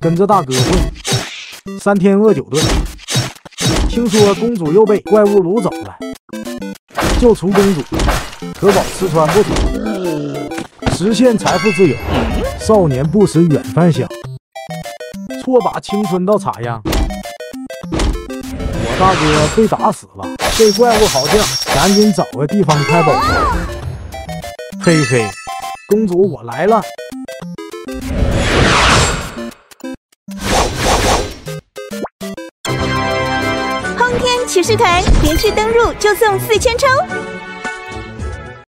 跟着大哥混，3天饿9顿。听说公主又被怪物掳走了，救出公主，可保吃穿不土，实现财富自由。少年不识远方乡，错把青春当茶样。我大哥被打死了，这怪物好像赶紧找个地方开宝箱。嘿嘿，公主我来了。 轰天骑士团连续登入就送4000抽。